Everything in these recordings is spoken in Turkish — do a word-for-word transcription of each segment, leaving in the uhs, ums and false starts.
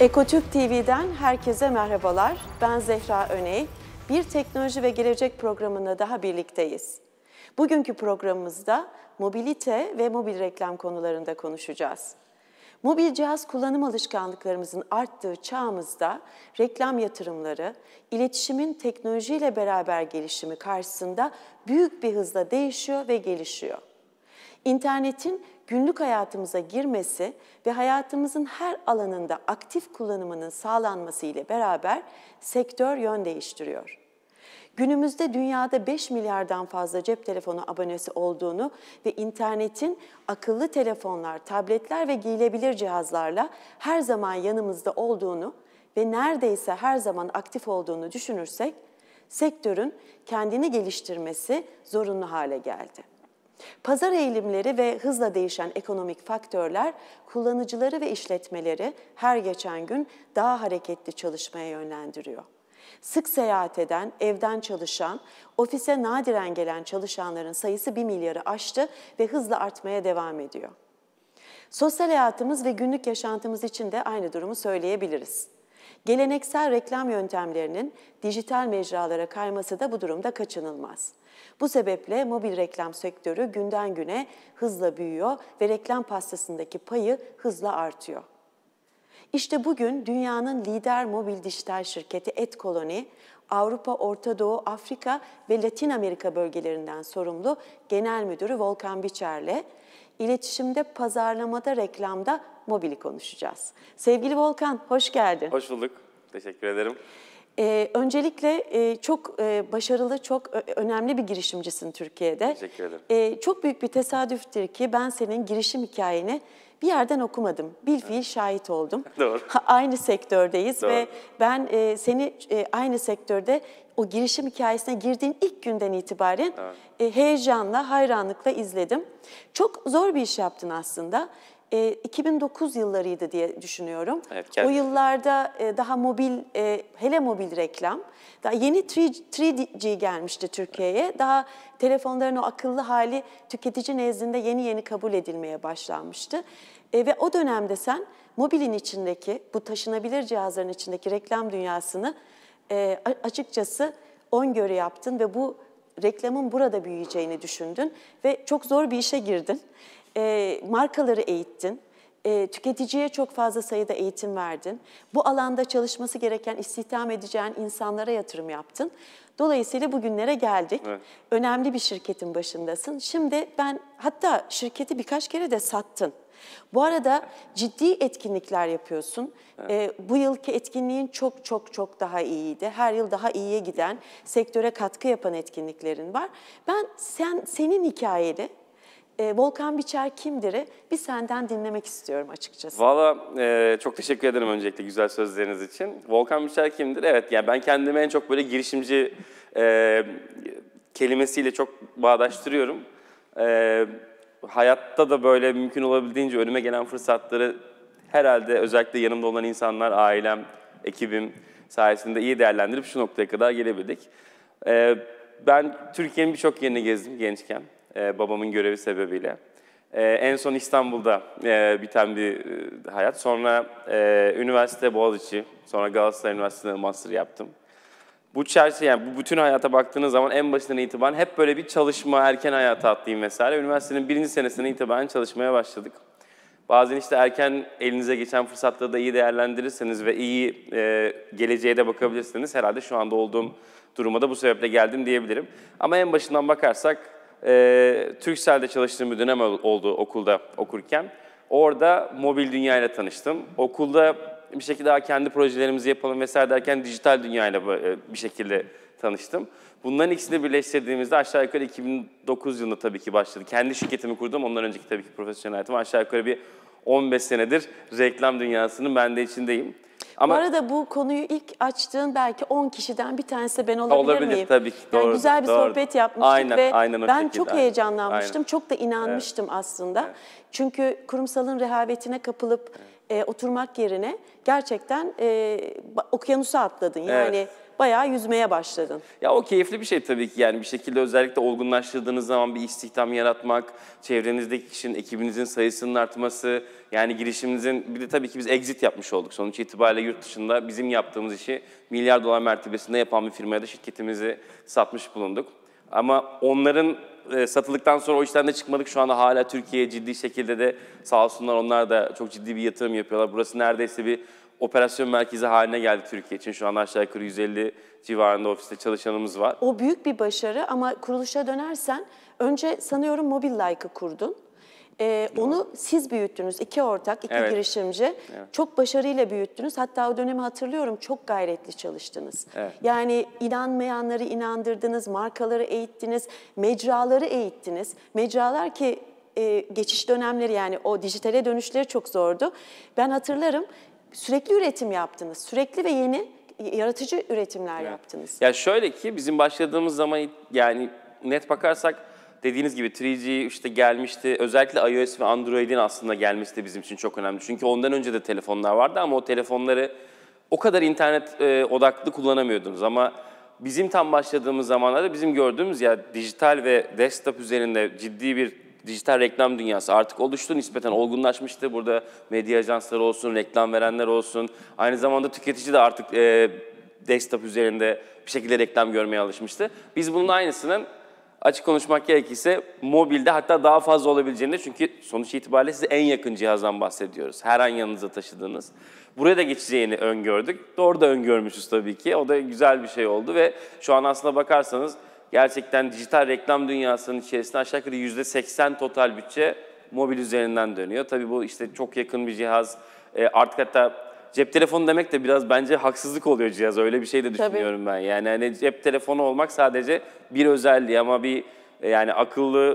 Ekotürk T V'den herkese merhabalar. Ben Zehra Öney. Bir teknoloji ve gelecek programında daha birlikteyiz. Bugünkü programımızda mobilite ve mobil reklam konularında konuşacağız. Mobil cihaz kullanım alışkanlıklarımızın arttığı çağımızda reklam yatırımları, iletişimin teknolojiyle beraber gelişimi karşısında büyük bir hızla değişiyor ve gelişiyor. İnternetin günlük hayatımıza girmesi ve hayatımızın her alanında aktif kullanımının sağlanması ile beraber sektör yön değiştiriyor. Günümüzde dünyada beş milyardan fazla cep telefonu abonesi olduğunu ve internetin akıllı telefonlar, tabletler ve giyilebilir cihazlarla her zaman yanımızda olduğunu ve neredeyse her zaman aktif olduğunu düşünürsek, sektörün kendini geliştirmesi zorunlu hale geldi. Pazar eğilimleri ve hızla değişen ekonomik faktörler kullanıcıları ve işletmeleri her geçen gün daha hareketli çalışmaya yönlendiriyor. Sık seyahat eden, evden çalışan, ofise nadiren gelen çalışanların sayısı bir milyarı aştı ve hızla artmaya devam ediyor. Sosyal hayatımız ve günlük yaşantımız için de aynı durumu söyleyebiliriz. Geleneksel reklam yöntemlerinin dijital mecralara kayması da bu durumda kaçınılmaz. Bu sebeple mobil reklam sektörü günden güne hızla büyüyor ve reklam pastasındaki payı hızla artıyor. İşte bugün dünyanın lider mobil dijital şirketi AdColony, Avrupa, Orta Doğu, Afrika ve Latin Amerika bölgelerinden sorumlu Genel Müdürü Volkan Biçer'le iletişimde, pazarlamada, reklamda mobili konuşacağız. Sevgili Volkan, hoş geldin. Hoş bulduk. Teşekkür ederim. Ee, öncelikle e, çok e, başarılı, çok önemli bir girişimcisin Türkiye'de. Teşekkür ederim. E, çok büyük bir tesadüftür ki ben senin girişim hikayeni bir yerden okumadım. Bilfiil şahit oldum. Doğru. Aynı sektördeyiz. Doğru. Ve ben e, seni e, aynı sektörde o girişim hikayesine girdiğin ilk günden itibaren e, heyecanla, hayranlıkla izledim. Çok zor bir iş yaptın aslında. E, iki bin dokuz yıllarıydı diye düşünüyorum. Evet, o yıllarda e, daha mobil, e, hele mobil reklam, daha yeni üç G gelmişti Türkiye'ye. Daha telefonların o akıllı hali tüketici nezdinde yeni yeni kabul edilmeye başlanmıştı. E, ve o dönemde sen mobilin içindeki, bu taşınabilir cihazların içindeki reklam dünyasını e, açıkçası öngörü yaptın ve bu reklamın burada büyüyeceğini düşündün ve çok zor bir işe girdin. E, markaları eğittin, e, tüketiciye çok fazla sayıda eğitim verdin. Bu alanda çalışması gereken, istihdam edeceğin insanlara yatırım yaptın. Dolayısıyla bugünlere geldik. Evet. Önemli bir şirketin başındasın. Şimdi ben hatta şirketi birkaç kere de sattın. Bu arada ciddi etkinlikler yapıyorsun. Evet. E, bu yılki etkinliğin çok çok çok daha iyiydi. Her yıl daha iyiye giden, sektöre katkı yapan etkinliklerin var. Ben sen senin hikayeni, E, Volkan Biçer kimdir'i bir senden dinlemek istiyorum açıkçası. Valla e, çok teşekkür ederim öncelikle güzel sözleriniz için. Volkan Biçer kimdir? Evet, yani ben kendimi en çok böyle girişimci e, kelimesiyle çok bağdaştırıyorum. E, hayatta da böyle mümkün olabildiğince önüme gelen fırsatları herhalde özellikle yanımda olan insanlar, ailem, ekibim sayesinde iyi değerlendirip şu noktaya kadar gelebildik. E, ben Türkiye'nin birçok yerini gezdim gençken. Ee, babamın görevi sebebiyle. Ee, en son İstanbul'da e, biten bir e, hayat. Sonra e, üniversite Boğaziçi, sonra Galatasaray Üniversitesi'nde master yaptım. Bu çerçeve, yani bu bütün hayata baktığınız zaman en başından itibaren hep böyle bir çalışma, erken hayata atlayayım vesaire. Üniversitenin birinci senesinden itibaren çalışmaya başladık. Bazen işte erken elinize geçen fırsatları da iyi değerlendirirseniz ve iyi e, geleceğe de bakabilirseniz herhalde şu anda olduğum duruma da bu sebeple geldim diyebilirim. Ama en başından bakarsak, Ee, Turkcell'de çalıştığım bir dönem oldu okulda okurken. Orada mobil dünyayla tanıştım. Okulda bir şekilde daha kendi projelerimizi yapalım vesaire derken dijital dünyayla bir şekilde tanıştım. Bunların ikisini birleştirdiğimizde aşağı yukarı iki bin dokuz yılında tabii ki başladı. Kendi şirketimi kurdum. Ondan önceki tabii ki profesyonel hayatım aşağı yukarı bir on beş senedir reklam dünyasının ben de içindeyim. Ama bu arada bu konuyu ilk açtığın belki on kişiden bir tanesi ben olabilir, olabilir miyim? Tabii ki. Yani doğru, güzel bir doğru. sohbet yapmıştık aynen, ve aynen ben şekilde, çok heyecanlanmıştım. Aynen. Çok da inanmıştım evet. aslında. Evet. Çünkü kurumsalın rehavetine kapılıp evet. e, oturmak yerine gerçekten e, okyanusa atladın. Yani evet. bayağı yüzmeye başladın. Ya o keyifli bir şey tabii ki, yani bir şekilde özellikle olgunlaştırdığınız zaman bir istihdam yaratmak, çevrenizdeki kişinin, ekibinizin sayısının artması, yani girişiminizin, bir de tabii ki biz exit yapmış olduk. Sonuç itibariyle yurt dışında bizim yaptığımız işi milyar dolar mertebesinde yapan bir firmaya da şirketimizi satmış bulunduk. Ama onların e, satıldıktan sonra o işten de çıkmadık. Şu anda hala Türkiye'ye ciddi şekilde de sağ olsunlar, onlar da çok ciddi bir yatırım yapıyorlar. Burası neredeyse bir operasyon merkezi haline geldi Türkiye için. Şu anda aşağı yukarı yüz elli civarında ofiste çalışanımız var. O büyük bir başarı ama kuruluşa dönersen önce sanıyorum Mobile-Like'ı kurdun. Ee, onu siz büyüttünüz, iki ortak, iki Evet. girişimci. Evet. Çok başarıyla büyüttünüz. Hatta o dönemi hatırlıyorum, çok gayretli çalıştınız. Evet. Yani inanmayanları inandırdınız, markaları eğittiniz, mecraları eğittiniz. Mecralar ki e, geçiş dönemleri, yani o dijitale dönüşleri çok zordu. Ben hatırlarım, sürekli üretim yaptınız, sürekli ve yeni yaratıcı üretimler Evet. yaptınız. Ya şöyle ki bizim başladığımız zaman, yani net bakarsak dediğiniz gibi üç G işte gelmişti. Özellikle iOS ve Android'in aslında gelmesi de bizim için çok önemli. Çünkü ondan önce de telefonlar vardı ama o telefonları o kadar internet e, odaklı kullanamıyordunuz. Ama bizim tam başladığımız zamanlarda bizim gördüğümüz ya dijital ve desktop üzerinde ciddi bir dijital reklam dünyası artık oluştu, nispeten olgunlaşmıştı. Burada medya ajansları olsun, reklam verenler olsun. Aynı zamanda tüketici de artık e, desktop üzerinde bir şekilde reklam görmeye alışmıştı. Biz bunun aynısının, açık konuşmak gerekirse, mobilde hatta daha fazla olabileceğini, çünkü sonuç itibariyle size en yakın cihazdan bahsediyoruz. Her an yanınıza taşıdığınız. Buraya da geçeceğini öngördük. Doğru da öngörmüşüz tabii ki. O da güzel bir şey oldu ve şu an aslına bakarsanız gerçekten dijital reklam dünyasının içerisinde aşağı yukarı yüzde seksen total bütçe mobil üzerinden dönüyor. Tabii bu işte çok yakın bir cihaz. E, artık hatta cep telefonu demek de biraz bence haksızlık oluyor cihaz. Öyle bir şey de düşünüyorum ben. Yani hani cep telefonu olmak sadece bir özelliği ama bir yani akıllı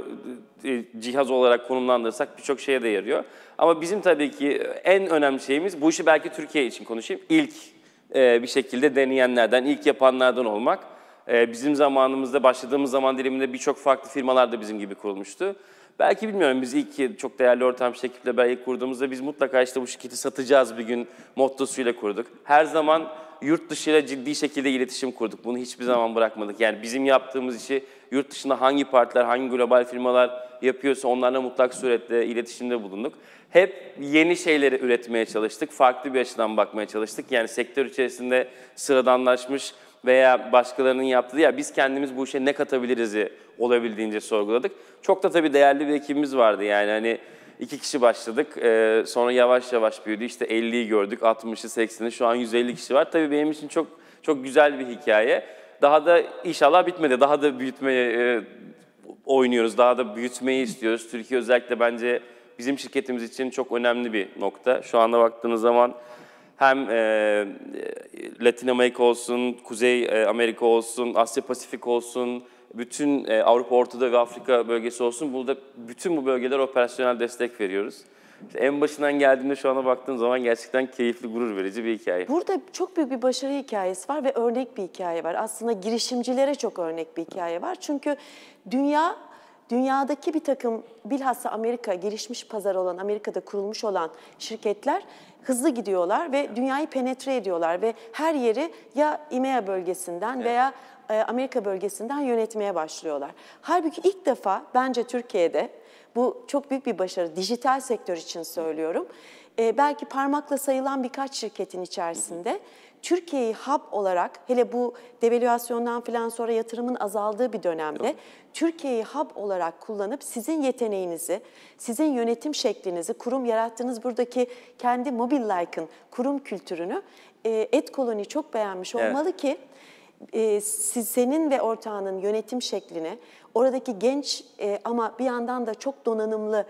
cihaz olarak konumlandırırsak birçok şeye de yarıyor. Ama bizim tabii ki en önemli şeyimiz, bu işi belki Türkiye için konuşayım, ilk e, bir şekilde deneyenlerden, ilk yapanlardan olmak. E, bizim zamanımızda, başladığımız zaman diliminde birçok farklı firmalar da bizim gibi kurulmuştu. Belki bilmiyorum, biz ilk çok değerli ortam ekiple belki kurduğumuzda biz mutlaka işte bu şirketi satacağız bir gün mottosuyla kurduk. Her zaman yurt dışıyla ciddi şekilde iletişim kurduk. Bunu hiçbir zaman bırakmadık. Yani bizim yaptığımız işi yurt dışında hangi partiler, hangi global firmalar yapıyorsa onlarla mutlak suretle iletişimde bulunduk. Hep yeni şeyleri üretmeye çalıştık. Farklı bir açıdan bakmaya çalıştık. Yani sektör içerisinde sıradanlaşmış veya başkalarının yaptığı, ya biz kendimiz bu işe ne katabiliriz'i olabildiğince sorguladık. Çok da tabii değerli bir ekibimiz vardı, yani hani iki kişi başladık, ee, sonra yavaş yavaş büyüdü, işte elliyi gördük, altmışı, sekseni, şu an yüz elli kişi var. Tabii benim için çok çok güzel bir hikaye. Daha da inşallah bitmedi, daha da büyütmeye e, oynuyoruz, daha da büyütmeyi istiyoruz. Türkiye özellikle bence bizim şirketimiz için çok önemli bir nokta. Şu anda baktığınız zaman hem e, Latin Amerika olsun, Kuzey Amerika olsun, Asya Pasifik olsun, bütün e, Avrupa, Orta Doğu ve Afrika bölgesi olsun, burada bütün bu bölgelere operasyonel destek veriyoruz. İşte en başından geldiğimde şu ana baktığım zaman gerçekten keyifli, gurur verici bir hikaye. Burada çok büyük bir başarı hikayesi var ve örnek bir hikaye var. Aslında girişimcilere çok örnek bir hikaye var. Çünkü dünya, dünyadaki bir takım, bilhassa Amerika, gelişmiş pazar olan, Amerika'da kurulmuş olan şirketler hızlı gidiyorlar ve dünyayı penetre ediyorlar ve her yeri ya İ M E A bölgesinden Evet. veya Amerika bölgesinden yönetmeye başlıyorlar. Halbuki ilk defa bence Türkiye'de, bu çok büyük bir başarı, dijital sektör için söylüyorum, Ee, belki parmakla sayılan birkaç şirketin içerisinde Türkiye'yi hub olarak, hele bu devalüasyondan falan sonra yatırımın azaldığı bir dönemde, Türkiye'yi hub olarak kullanıp sizin yeteneğinizi, sizin yönetim şeklinizi, kurum yarattığınız buradaki kendi Mobile-Like'ın kurum kültürünü e, EdColony çok beğenmiş olmalı Evet. ki e, siz, senin ve ortağının yönetim şeklini, oradaki genç e, ama bir yandan da çok donanımlı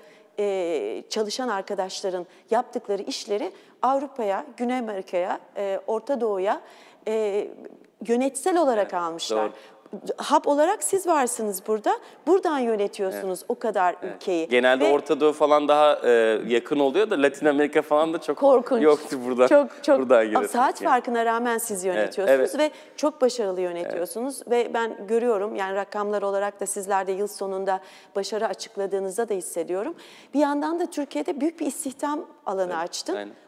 e, çalışan arkadaşların yaptıkları işleri Avrupa'ya, Güney Amerika'ya, e, Orta Doğu'ya e, yönetsel olarak Evet, almışlar. doğru. Hub olarak siz varsınız burada. Buradan yönetiyorsunuz evet. o kadar evet. ülkeyi. Genelde Ve Orta Doğu falan daha e, yakın oluyor da Latin Amerika falan da çok korkunç. yoktu burada. Çok çok buradan saat yani. farkına rağmen siz yönetiyorsunuz evet, evet. ve çok başarılı yönetiyorsunuz evet. ve ben görüyorum, yani rakamlar olarak da sizler de yıl sonunda başarı açıkladığınızda da hissediyorum. Bir yandan da Türkiye'de büyük bir istihdam alanı evet. açtın. Aynen.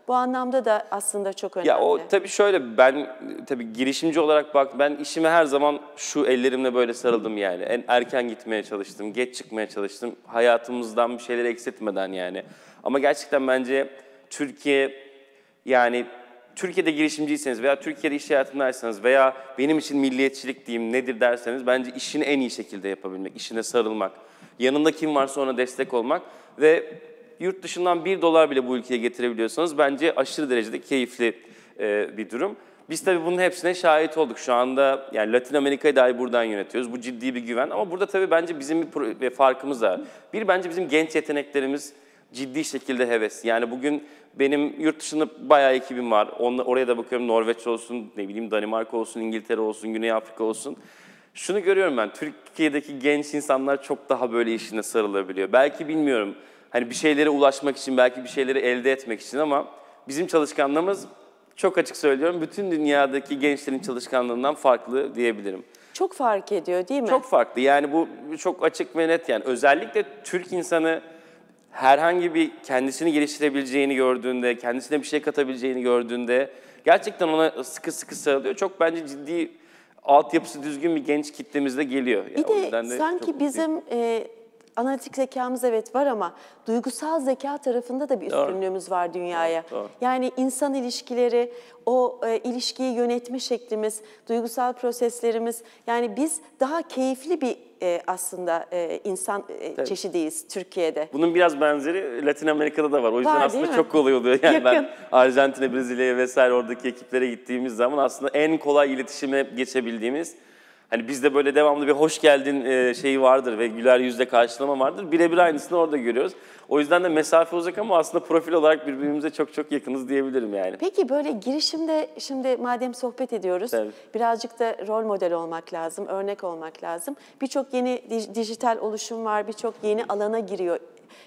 Bu anlamda da aslında çok önemli. Ya o tabii şöyle, ben tabii girişimci olarak bak, ben işime her zaman şu ellerimle böyle sarıldım yani. En erken gitmeye çalıştım, geç çıkmaya çalıştım. Hayatımızdan bir şeyleri eksiltmeden yani. Ama gerçekten bence Türkiye, yani Türkiye'de girişimciyseniz veya Türkiye'de iş hayatındaysanız veya benim için milliyetçilik diyeyim nedir derseniz, bence işini en iyi şekilde yapabilmek, işine sarılmak, yanında kim varsa ona destek olmak ve yurt dışından bir dolar bile bu ülkeye getirebiliyorsanız bence aşırı derecede keyifli e, bir durum. Biz tabii bunun hepsine şahit olduk. Şu anda yani Latin Amerika'yı dahi buradan yönetiyoruz. Bu ciddi bir güven ama burada tabii bence bizim bir, bir farkımız var. Bir, bence bizim genç yeteneklerimiz ciddi şekilde heves. Yani bugün benim yurt dışında bayağı ekibim var. Onla, oraya da bakıyorum, Norveç olsun, ne bileyim Danimarka olsun, İngiltere olsun, Güney Afrika olsun. Şunu görüyorum ben, Türkiye'deki genç insanlar çok daha böyle işine sarılabiliyor. Belki bilmiyorum, hani bir şeylere ulaşmak için, belki bir şeyleri elde etmek için ama bizim çalışkanlığımız, çok açık söylüyorum, bütün dünyadaki gençlerin çalışkanlığından farklı diyebilirim. Çok fark ediyor değil mi? Çok farklı. Yani bu çok açık ve net yani. Özellikle Türk insanı herhangi bir kendisini geliştirebileceğini gördüğünde, kendisine bir şey katabileceğini gördüğünde gerçekten ona sıkı sıkı sarılıyor. Çok bence ciddi, altyapısı düzgün bir genç kitlemizde geliyor. Bir yani de, de sanki bizim e, analitik zekamız evet var ama duygusal zeka tarafında da bir üstünlüğümüz var dünyaya. Doğru, doğru. Yani insan ilişkileri, o e, ilişkiyi yönetme şeklimiz, duygusal proseslerimiz, yani biz daha keyifli bir e, aslında e, insan e, çeşidiyiz Türkiye'de. Bunun biraz benzeri Latin Amerika'da da var. O yüzden var, aslında çok kolay oluyor. Yani Yakın. ben Arjantin'e, Brezilya'ya vesaire oradaki ekiplere gittiğimiz zaman aslında en kolay iletişime geçebildiğimiz, hani bizde böyle devamlı bir hoş geldin şeyi vardır ve güler yüzle karşılama vardır. Birebir aynısını orada görüyoruz. O yüzden de mesafe uzak ama aslında profil olarak birbirimize çok çok yakınız diyebilirim yani. Peki böyle girişimde, şimdi madem sohbet ediyoruz, Tabii. birazcık da rol model olmak lazım, örnek olmak lazım. Birçok yeni dijital oluşum var, birçok yeni alana giriyor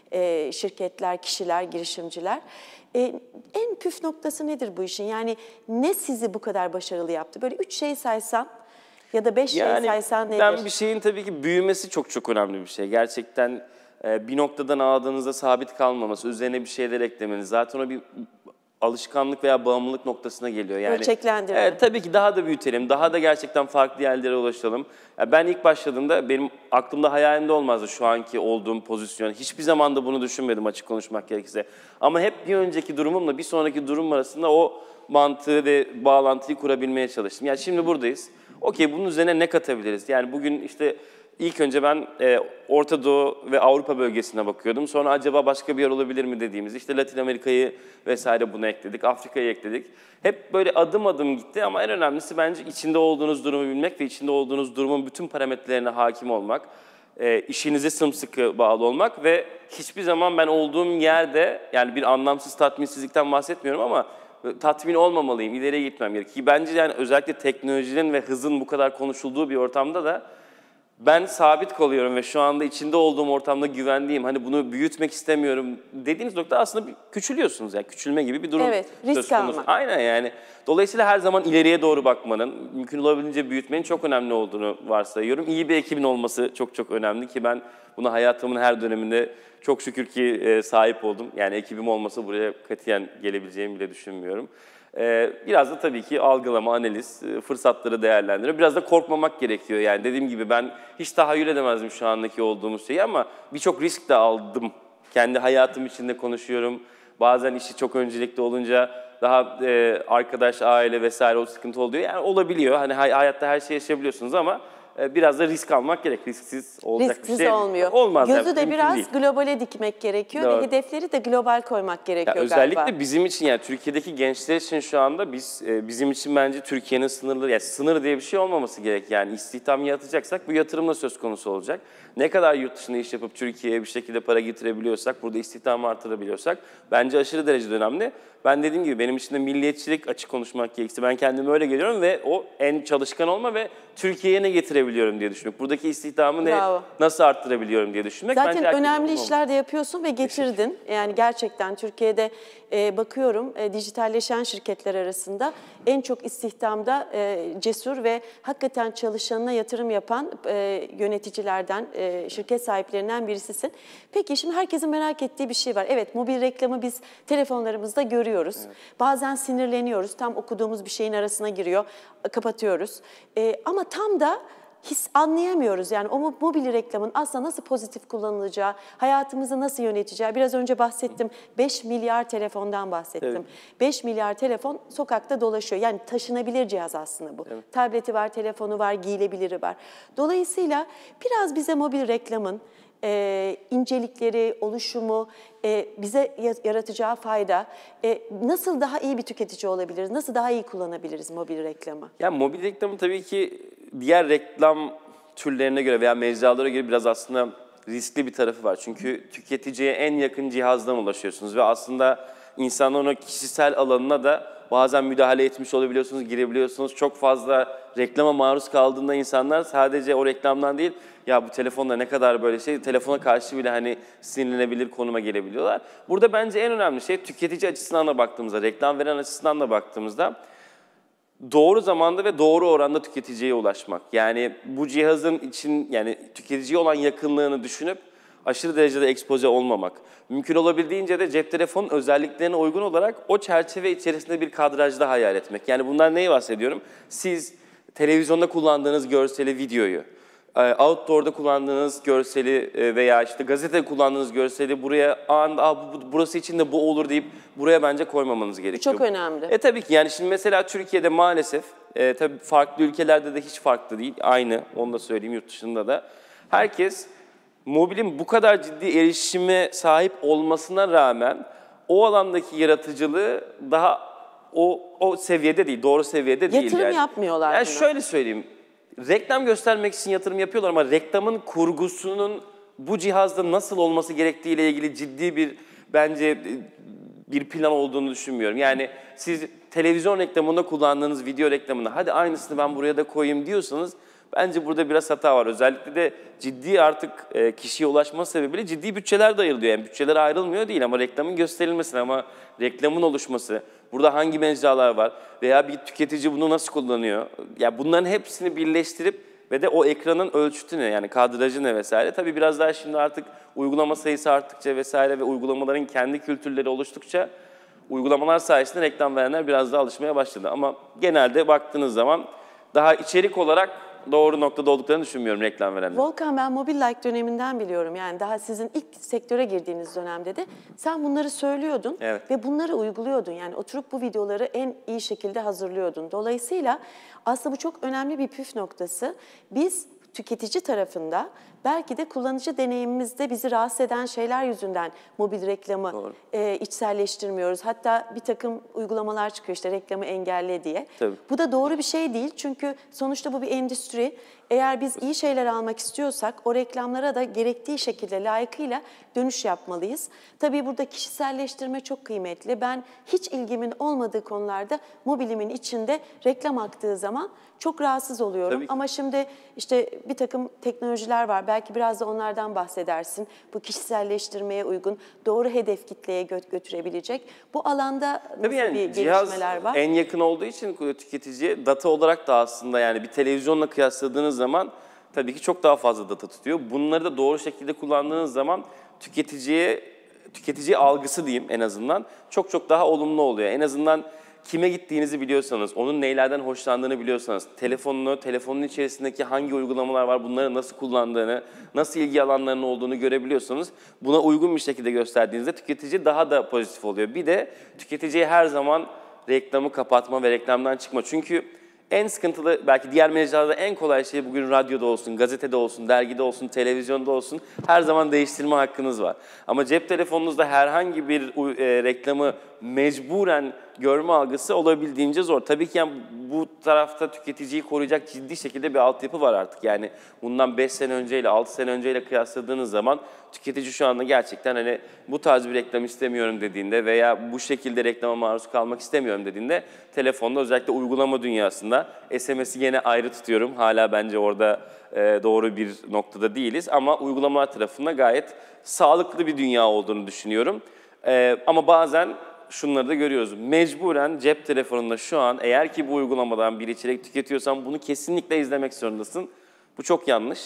e, şirketler, kişiler, girişimciler. E, en püf noktası nedir bu işin? Yani ne sizi bu kadar başarılı yaptı? Böyle üç şey saysan ya da beş yani şey saysan nedir? Ben bir şeyin tabii ki büyümesi çok çok önemli bir şey. Gerçekten e, bir noktadan aldığınızda sabit kalmaması, üzerine bir şeyler eklemeniz. Zaten o bir alışkanlık veya bağımlılık noktasına geliyor. Yani, ölçeklendirme. Evet, tabii ki daha da büyütelim, daha da gerçekten farklı yerlere ulaşalım. Yani ben ilk başladığımda benim aklımda, hayalimde olmazdı şu anki olduğum pozisyon. Hiçbir zaman da bunu düşünmedim açık konuşmak gerekirse. Ama hep bir önceki durumumla bir sonraki durum arasında o mantığı ve bağlantıyı kurabilmeye çalıştım. Yani şimdi buradayız. Okey, bunun üzerine ne katabiliriz? Yani bugün işte ilk önce ben e, Orta Doğu ve Avrupa bölgesine bakıyordum. Sonra acaba başka bir yer olabilir mi dediğimiz, işte Latin Amerika'yı vesaire bunu ekledik, Afrika'yı ekledik. Hep böyle adım adım gitti ama en önemlisi bence içinde olduğunuz durumu bilmek ve içinde olduğunuz durumun bütün parametrelerine hakim olmak, e, işinize sımsıkı bağlı olmak ve hiçbir zaman ben olduğum yerde, yani bir anlamsız tatminsizlikten bahsetmiyorum ama tatmin olmamalıyım, ileriye gitmem gerekiyor. Bence yani özellikle teknolojinin ve hızın bu kadar konuşulduğu bir ortamda da ben sabit kalıyorum ve şu anda içinde olduğum ortamda güvendiğim, hani bunu büyütmek istemiyorum dediğiniz nokta aslında bir küçülüyorsunuz, yani küçülme gibi bir durum. Evet, risk almak. Aynen yani. Dolayısıyla her zaman ileriye doğru bakmanın, mümkün olabildiğince büyütmenin çok önemli olduğunu varsayıyorum. İyi bir ekibin olması çok çok önemli ki ben buna hayatımın her döneminde çok şükür ki sahip oldum. Yani ekibim olmasa buraya katiyen gelebileceğimi bile düşünmüyorum. Biraz da tabii ki algılama, analiz, fırsatları değerlendiriyor. Biraz da korkmamak gerekiyor. Yani dediğim gibi ben hiç tahayyül edemezdim şu andaki olduğumuz şeyi ama birçok risk de aldım. Kendi hayatım içinde konuşuyorum. Bazen işi çok öncelikli olunca daha e, arkadaş, aile vesaire o sıkıntı oluyor. Yani olabiliyor. Hani hayatta her şeyi yaşayabiliyorsunuz ama biraz da risk almak gerek. Risksiz olacak Risksiz bir şey olmuyor. olmaz. Gözü yani, de biraz değil. globale dikmek gerekiyor Doğru. ve hedefleri de global koymak gerekiyor ya özellikle galiba. bizim için, yani Türkiye'deki gençler için şu anda biz bizim için bence Türkiye'nin sınırları, yani sınır diye bir şey olmaması gerek. Yani istihdam yaratacaksak bu yatırımla söz konusu olacak. Ne kadar yurt dışında iş yapıp Türkiye'ye bir şekilde para getirebiliyorsak, burada istihdamı artırabiliyorsak bence aşırı derecede önemli. Ben dediğim gibi benim için de milliyetçilik, açık konuşmak gerekirse ben kendimi öyle görüyorum ve o en çalışkan olma ve Türkiye'ye ne getirebiliyorum diye düşünmek. Buradaki istihdamı ne, nasıl arttırabiliyorum diye düşünmek. Zaten bence önemli işler de yapıyorsun ve getirdin. Yani gerçekten Türkiye'de e, bakıyorum e, dijitalleşen şirketler arasında en çok istihdamda e, cesur ve hakikaten çalışanına yatırım yapan e, yöneticilerden, e, şirket sahiplerinden birisisin. Peki şimdi herkesin merak ettiği bir şey var. Evet, mobil reklamı biz telefonlarımızda görüyoruz. kaldırıyoruz. Evet. Bazen sinirleniyoruz. Tam okuduğumuz bir şeyin arasına giriyor. Kapatıyoruz. E, ama tam da his anlayamıyoruz. Yani o mobil reklamın aslında nasıl pozitif kullanılacağı, hayatımızı nasıl yöneteceği. Biraz önce bahsettim. beş milyar telefondan bahsettim. Evet. beş milyar telefon sokakta dolaşıyor. Yani taşınabilir cihaz aslında bu. Evet. Tableti var, telefonu var, giyilebiliri var. Dolayısıyla biraz bize mobil reklamın e, incelikleri, oluşumu, e, bize yaratacağı fayda, e, nasıl daha iyi bir tüketici olabiliriz, nasıl daha iyi kullanabiliriz mobil reklamı? Ya mobil reklamı tabii ki diğer reklam türlerine göre veya mecralara göre biraz aslında riskli bir tarafı var. Çünkü tüketiciye en yakın cihazdan ulaşıyorsunuz ve aslında insanların o kişisel alanına da bazen müdahale etmiş olabiliyorsunuz, girebiliyorsunuz. Çok fazla reklama maruz kaldığında insanlar sadece o reklamdan değil, ya bu telefonda ne kadar böyle şey, telefona karşı bile hani sinirlenebilir konuma gelebiliyorlar. Burada bence en önemli şey tüketici açısından da baktığımızda, reklam veren açısından da baktığımızda doğru zamanda ve doğru oranda tüketiciye ulaşmak. Yani bu cihazın için yani tüketiciye olan yakınlığını düşünüp aşırı derecede ekspoze olmamak. Mümkün olabildiğince de cep telefonun özelliklerine uygun olarak o çerçeve içerisinde bir kadrajda hayal etmek. Yani bundan neyi bahsediyorum? Siz televizyonda kullandığınız görseli, videoyu, outdoor'da kullandığınız görseli veya işte gazetede kullandığınız görseli buraya anda burası için de bu olur deyip buraya bence koymamanız gerekiyor. Çok önemli. E tabii ki yani şimdi mesela Türkiye'de maalesef e, tabii farklı ülkelerde de hiç farklı değil. Aynı onu da söyleyeyim yurt dışında da. Herkes mobilin bu kadar ciddi erişime sahip olmasına rağmen o alandaki yaratıcılığı daha o o seviyede değil, doğru seviyede değil. Yatırım yani. yapmıyorlar. Yani buna. şöyle söyleyeyim. Reklam göstermek için yatırım yapıyorlar ama reklamın kurgusunun bu cihazda nasıl olması gerektiğiyle ilgili ciddi bir bence bir plan olduğunu düşünmüyorum. Yani siz televizyon reklamında kullandığınız video reklamında hadi aynısını ben buraya da koyayım diyorsanız bence burada biraz hata var. Özellikle de ciddi artık kişiye ulaşma sebebiyle ciddi bütçeler de ayrılıyor. Yani bütçeler ayrılmıyor değil ama reklamın gösterilmesi ama reklamın oluşması, burada hangi mecralar var veya bir tüketici bunu nasıl kullanıyor? Yani bunların hepsini birleştirip ve de o ekranın ölçütü ne yani kadrajı ne vesaire. Tabii biraz daha şimdi artık uygulama sayısı arttıkça vesaire ve uygulamaların kendi kültürleri oluştukça uygulamalar sayesinde reklam verenler biraz daha alışmaya başladı. Ama genelde baktığınız zaman daha içerik olarak doğru noktada olduklarını düşünmüyorum reklam verenler. Volkan ben Mobil Like döneminden biliyorum. Yani daha sizin ilk sektöre girdiğiniz dönemde de sen bunları söylüyordun evet. ve bunları uyguluyordun. Yani oturup bu videoları en iyi şekilde hazırlıyordun. Dolayısıyla aslında bu çok önemli bir püf noktası. Biz tüketici tarafında belki de kullanıcı deneyimimizde bizi rahatsız eden şeyler yüzünden mobil reklamı e, içselleştirmiyoruz. Hatta bir takım uygulamalar çıkıyor işte reklamı engelle diye. Tabii. Bu da doğru bir şey değil çünkü sonuçta bu bir endüstri. Eğer biz iyi şeyler almak istiyorsak o reklamlara da gerektiği şekilde layıkıyla dönüş yapmalıyız. Tabii burada kişiselleştirme çok kıymetli. Ben hiç ilgimin olmadığı konularda mobilimin içinde reklam aktığı zaman çok rahatsız oluyorum. Ama şimdi işte bir takım teknolojiler var. Belki biraz da onlardan bahsedersin. Bu kişiselleştirmeye uygun, doğru hedef kitleye gö götürebilecek. Bu alanda nasıl yani bir cihaz gelişmeler var? en yakın olduğu için tüketiciye data olarak da aslında yani bir televizyonla kıyasladığınız zaman tabii ki çok daha fazla data tutuyor. Bunları da doğru şekilde kullandığınız zaman tüketiciye tüketici algısı diyeyim en azından çok çok daha olumlu oluyor. En azından kime gittiğinizi biliyorsanız, onun neylerden hoşlandığını biliyorsanız, telefonunu, telefonun içerisindeki hangi uygulamalar var, bunları nasıl kullandığını, nasıl ilgi alanlarının olduğunu görebiliyorsanız, buna uygun bir şekilde gösterdiğinizde tüketici daha da pozitif oluyor. Bir de tüketiciye her zaman reklamı kapatma ve reklamdan çıkma. Çünkü en sıkıntılı, belki diğer mecralarda en kolay şey bugün radyoda olsun, gazetede olsun, dergide olsun, televizyonda olsun her zaman değiştirme hakkınız var. Ama cep telefonunuzda herhangi bir e, reklamı mecburen görme algısı olabildiğince zor. Tabii ki yani bu tarafta tüketiciyi koruyacak ciddi şekilde bir altyapı var artık. Yani bundan beş sene önceyle, altı sene önceyle kıyasladığınız zaman tüketici şu anda gerçekten hani bu tarz bir reklam istemiyorum dediğinde veya bu şekilde reklama maruz kalmak istemiyorum dediğinde telefonda özellikle uygulama dünyasında S M S'i yine ayrı tutuyorum. Hala bence orada e, doğru bir noktada değiliz ama uygulamalar tarafında gayet sağlıklı bir dünya olduğunu düşünüyorum. E, ama bazen şunları da görüyoruz. Mecburen cep telefonunda şu an eğer ki bu uygulamadan bir içerik tüketiyorsan bunu kesinlikle izlemek zorundasın. Bu çok yanlış.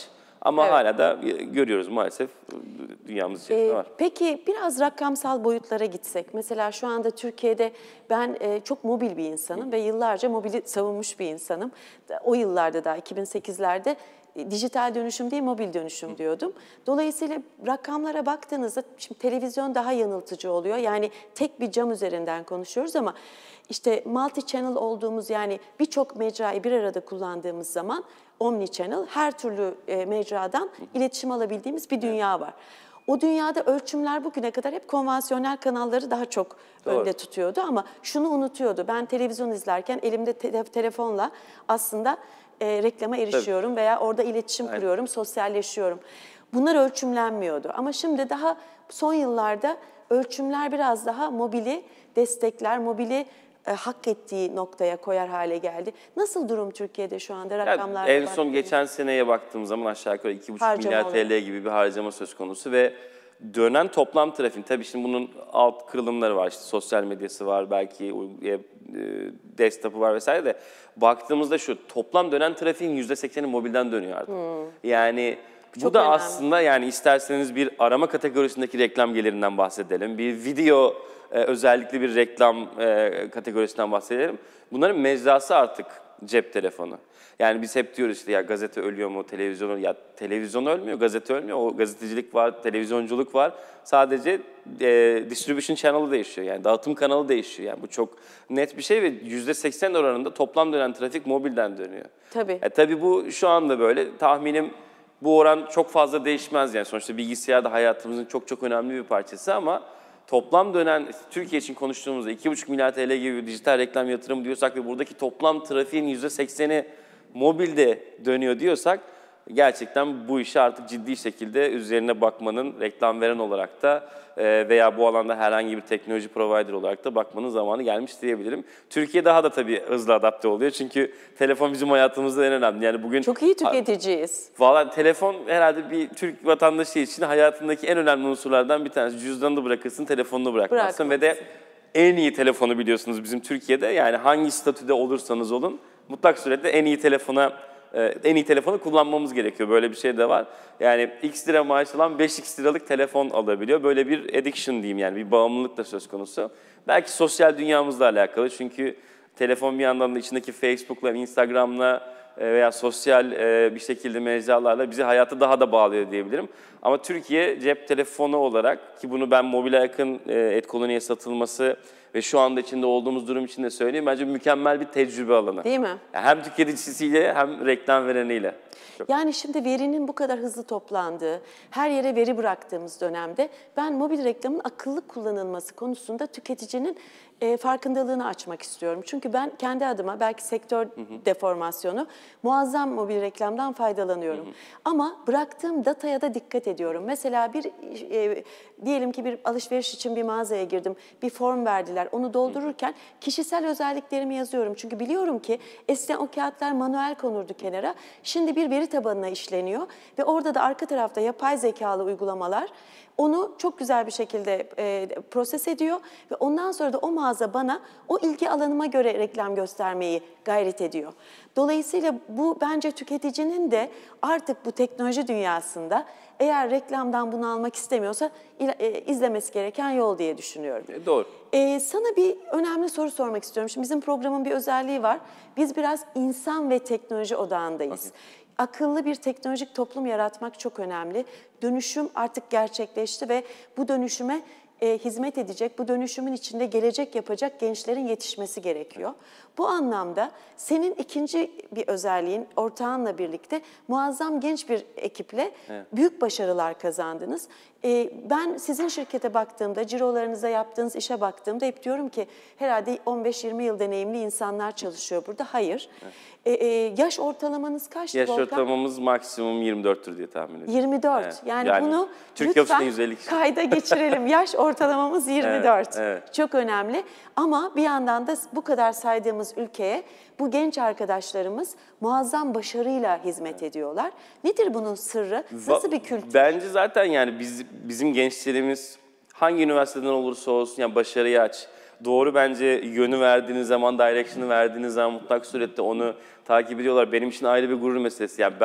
Ama Evet. hala da görüyoruz maalesef dünyamız içerisinde Ee, var. Peki biraz rakamsal boyutlara gitsek. Mesela şu anda Türkiye'de ben e, çok mobil bir insanım ve yıllarca mobili savunmuş bir insanım. O yıllarda da iki bin sekizlerde e, dijital dönüşüm değil mobil dönüşüm diyordum. Dolayısıyla rakamlara baktığınızda şimdi televizyon daha yanıltıcı oluyor. Yani tek bir cam üzerinden konuşuyoruz ama işte multi channel olduğumuz yani birçok mecrayı bir arada kullandığımız zaman omni channel her türlü e, mecradan iletişim alabildiğimiz bir dünya var. O dünyada ölçümler bugüne kadar hep konvansiyonel kanalları daha çok Doğru. önde tutuyordu ama şunu unutuyordu. Ben televizyon izlerken elimde te- telefonla aslında e, reklama erişiyorum Tabii. veya orada iletişim Aynen. kuruyorum, sosyalleşiyorum. Bunlar ölçümlenmiyordu ama şimdi daha son yıllarda ölçümler biraz daha mobili destekler, mobili e, hak ettiği noktaya koyar hale geldi. Nasıl durum Türkiye'de şu anda rakamlar? Yani en son geçen seneye baktığım zaman aşağı yukarı iki buçuk milyar T L gibi bir harcama söz konusu ve dönen toplam trafiğin, tabii şimdi bunun alt kırılımları var, işte sosyal medyası var, belki e, desktop'u var vesaire de baktığımızda şu toplam dönen trafiğin yüzde sekseni mobilden dönüyor artık. Hmm. Yani Çok bu da önemli. aslında yani isterseniz bir arama kategorisindeki reklam gelirinden bahsedelim, bir video e, özellikle bir reklam e, kategorisinden bahsedelim. Bunların mecrası artık cep telefonu. Yani biz hep diyoruz işte ya gazete ölüyor mu, televizyon ya televizyon ölmüyor, gazete ölmüyor. O gazetecilik var, televizyonculuk var. Sadece e, distribution channel'ı değişiyor. Yani dağıtım kanalı değişiyor. Yani bu çok net bir şey ve yüzde seksen oranında toplam dönen trafik mobilden dönüyor. Tabii. E, tabii bu şu anda böyle tahminim bu oran çok fazla değişmez yani. Sonuçta bilgisayar da hayatımızın çok çok önemli bir parçası ama toplam dönen, Türkiye için konuştuğumuzda iki buçuk milyar T L gibi bir dijital reklam yatırımı diyorsak ve buradaki toplam trafiğin yüzde sekseni mobilde dönüyor diyorsak gerçekten bu işe artık ciddi şekilde üzerine bakmanın reklam veren olarak da veya bu alanda herhangi bir teknoloji provider olarak da bakmanın zamanı gelmiş diyebilirim. Türkiye daha da tabii hızlı adapte oluyor çünkü telefon bizim hayatımızda en önemli. Yani bugün çok iyi tüketiciyiz. Valla telefon herhalde bir Türk vatandaşı için hayatındaki en önemli unsurlardan bir tanesi. Cüzdanını bırakırsın, telefonunu bırakmazsın ve de en iyi telefonu biliyorsunuz bizim Türkiye'de. Yani hangi statüde olursanız olun mutlak suretle en iyi telefona en iyi telefonu kullanmamız gerekiyor. Böyle bir şey de var. Yani X lira maaş alan beş X liralık telefon alabiliyor. Böyle bir addiction diyeyim yani bir bağımlılık da söz konusu. Belki sosyal dünyamızla alakalı çünkü telefon bir yandan da içindeki Facebook'la, Instagram'la veya sosyal bir şekilde mecralarla bizi hayata daha da bağlıyor diyebilirim. Ama Türkiye cep telefonu olarak ki bunu ben mobile yakın AdColony'ye satılması ve şu anda içinde olduğumuz durum için de söyleyeyim. Bence mükemmel bir tecrübe alanı. Değil mi? Yani hem tüketicisiyle hem reklam vereniyle. Çok. Yani şimdi verinin bu kadar hızlı toplandığı, her yere veri bıraktığımız dönemde ben mobil reklamın akıllı kullanılması konusunda tüketicinin e, farkındalığını açmak istiyorum. Çünkü ben kendi adıma belki sektör hı hı. deformasyonu muazzam mobil reklamdan faydalanıyorum. Hı hı. Ama bıraktığım dataya da dikkat ediyorum. Mesela bir e, diyelim ki bir alışveriş için bir mağazaya girdim, bir form verdiler. Onu doldururken kişisel özelliklerimi yazıyorum. Çünkü biliyorum ki eskiden o kağıtlar manuel konurdu kenara. Şimdi bir veri tabanına işleniyor ve orada da arka tarafta yapay zekalı uygulamalar onu çok güzel bir şekilde e, proses ediyor ve ondan sonra da o mağaza bana o ilgi alanıma göre reklam göstermeyi gayret ediyor. Dolayısıyla bu bence tüketicinin de artık bu teknoloji dünyasında eğer reklamdan bunu almak istemiyorsa e, izlemesi gereken yol diye düşünüyorum. E, doğru. E, sana bir önemli soru sormak istiyorum. Şimdi bizim programın bir özelliği var. Biz biraz insan ve teknoloji odağındayız. Okay. Akıllı bir teknolojik toplum yaratmak çok önemli. Dönüşüm artık gerçekleşti ve bu dönüşüme e, hizmet edecek, bu dönüşümün içinde gelecek yapacak gençlerin yetişmesi gerekiyor. Bu anlamda senin ikinci bir özelliğin ortağınla birlikte muazzam genç bir ekiple evet. büyük başarılar kazandınız. E, ben sizin şirkete baktığımda, cirolarınıza yaptığınız işe baktığımda hep diyorum ki herhalde on beş yirmi yıl deneyimli insanlar çalışıyor burada. Hayır. Evet. E, e, yaş ortalamanız kaçtı Yaş Volkan? ortalamamız maksimum yirmi dörttür diye tahmin ediyorum. yirmi dört. Evet. Yani, yani bunu lütfen kayda geçirelim. Yaş ortalamamız yirmi dört. Evet, evet. Çok önemli. Ama bir yandan da bu kadar saydığımız ülkeye bu genç arkadaşlarımız muazzam başarıyla hizmet ediyorlar. Nedir bunun sırrı? Nasıl bir kültür? Bence zaten yani biz, bizim gençlerimiz hangi üniversiteden olursa olsun yani başarıyı aç. Doğru bence yönü verdiğiniz zaman, direction'ı verdiğiniz zaman mutlak surette onu takip ediyorlar. Benim için ayrı bir gurur meselesi. Yani ben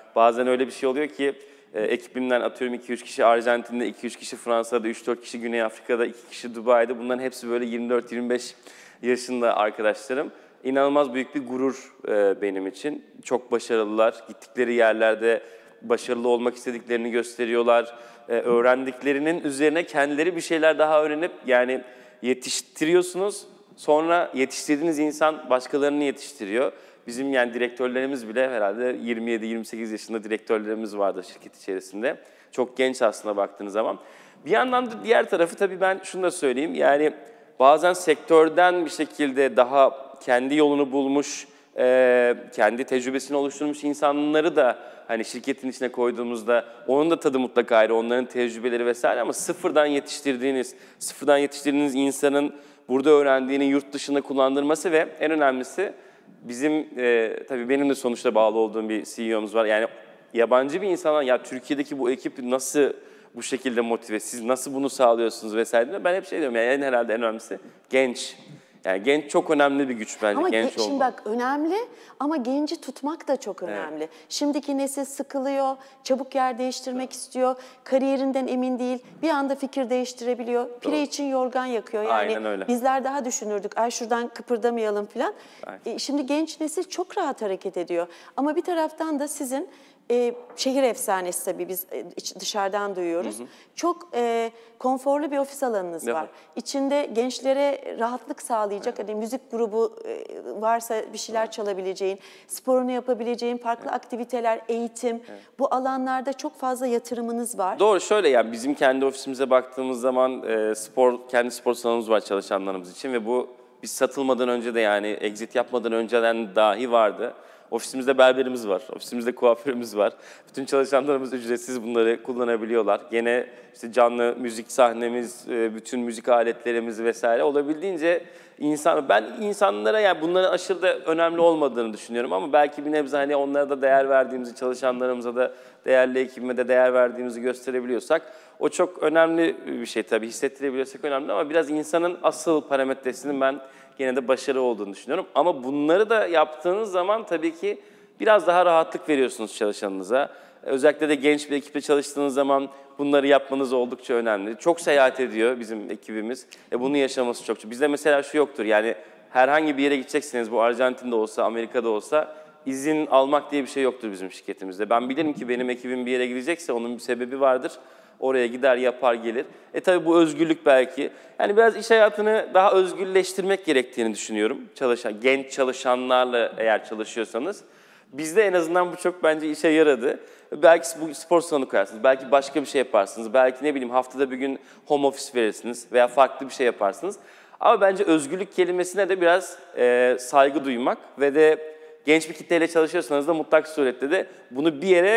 bazen öyle bir şey oluyor ki e, ekibimden atıyorum iki üç kişi Arjantin'de, iki üç kişi Fransa'da, üç dört kişi Güney Afrika'da, iki kişi Dubai'de. Bunların hepsi böyle yirmi dört yirmi beş yaşında arkadaşlarım. İnanılmaz büyük bir gurur e, benim için. Çok başarılılar. Gittikleri yerlerde başarılı olmak istediklerini gösteriyorlar. E, öğrendiklerinin üzerine kendileri bir şeyler daha öğrenip yani yetiştiriyorsunuz. Sonra yetiştirdiğiniz insan başkalarını yetiştiriyor. Bizim yani direktörlerimiz bile herhalde yirmi yedi yirmi sekiz yaşında direktörlerimiz vardı şirket içerisinde. Çok genç aslında baktığınız zaman. Bir yandan da diğer tarafı tabii ben şunu da söyleyeyim. Yani bazen sektörden bir şekilde daha kendi yolunu bulmuş, e, kendi tecrübesini oluşturmuş insanları da hani şirketin içine koyduğumuzda onun da tadı mutlaka ayrı, onların tecrübeleri vesaire ama sıfırdan yetiştirdiğiniz, sıfırdan yetiştirdiğiniz insanın burada öğrendiğini yurt dışında kullandırması ve en önemlisi bizim, e, tabii benim de sonuçta bağlı olduğum bir C E O'muz var. Yani yabancı bir insana ya Türkiye'deki bu ekip nasıl bu şekilde motive, siz nasıl bunu sağlıyorsunuz vesaire. Ben hep şey diyorum yani en herhalde en önemlisi genç. Yani genç çok önemli bir güç bence. Ama genç ge- şimdi bak önemli ama genci tutmak da çok önemli. Evet. Şimdiki nesil sıkılıyor, çabuk yer değiştirmek evet. istiyor, kariyerinden emin değil, bir anda fikir değiştirebiliyor. Pire Doğru. için yorgan yakıyor. Yani Aynen öyle. Bizler daha düşünürdük, ay şuradan kıpırdamayalım falan. E, şimdi genç nesil çok rahat hareket ediyor. Ama bir taraftan da sizin e, şehir efsanesi tabii biz e, dışarıdan duyuyoruz. Hı hı. Çok e, konforlu bir ofis alanınız evet. var. İçinde gençlere rahatlık sağlayacak, evet. hani müzik grubu e, varsa bir şeyler evet. çalabileceğin, sporunu yapabileceğin farklı evet. aktiviteler, eğitim, evet. bu alanlarda çok fazla yatırımınız var. Doğru, şöyle yani bizim kendi ofisimize baktığımız zaman e, spor kendi spor salonumuz var çalışanlarımız için ve bu biz satılmadan önce de yani exit yapmadan önceden dahi vardı. Ofisimizde berberimiz var, ofisimizde kuaförümüz var. Bütün çalışanlarımız ücretsiz bunları kullanabiliyorlar. Gene işte canlı müzik sahnemiz, bütün müzik aletlerimiz vesaire olabildiğince insan, ben insanlara yani bunların aşırı da önemli olmadığını düşünüyorum ama belki bir nebze hani onlara da değer verdiğimizi, çalışanlarımıza da değerli ekibime de değer verdiğimizi gösterebiliyorsak o çok önemli bir şey tabii, hissettirebiliyorsak önemli ama biraz insanın asıl parametresinin ben yine de başarı olduğunu düşünüyorum. Ama bunları da yaptığınız zaman tabii ki biraz daha rahatlık veriyorsunuz çalışanınıza. Özellikle de genç bir ekiple çalıştığınız zaman bunları yapmanız oldukça önemli. Çok seyahat ediyor bizim ekibimiz. E bunu yaşaması çok. Bizde mesela şu yoktur yani herhangi bir yere gidecekseniz bu Arjantin'de olsa, Amerika'da olsa izin almak diye bir şey yoktur bizim şirketimizde. Ben bilirim ki benim ekibim bir yere gidecekse onun bir sebebi vardır. Oraya gider, yapar, gelir. E tabii bu özgürlük belki. Yani biraz iş hayatını daha özgürleştirmek gerektiğini düşünüyorum. Çalışan, genç çalışanlarla eğer çalışıyorsanız. Bizde en azından bu çok bence işe yaradı. Belki bu spor salonu koyarsınız, belki başka bir şey yaparsınız. Belki ne bileyim haftada bir gün home office verirsiniz veya farklı bir şey yaparsınız. Ama bence özgürlük kelimesine de biraz e, saygı duymak ve de genç bir kitleyle çalışıyorsanız da mutlak surette de bunu bir yere